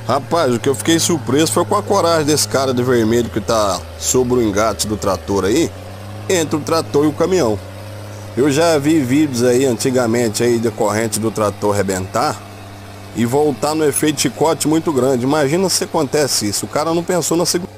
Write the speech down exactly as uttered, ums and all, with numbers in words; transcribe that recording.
Rapaz, o que eu fiquei surpreso foi com a coragem desse cara de vermelho que tá sobre o engate do trator aí, entre o trator e o caminhão. Eu já vi vídeos aí antigamente aí de corrente do trator rebentar e voltar no efeito chicote muito grande. Imagina se acontece isso, o cara não pensou na segurança.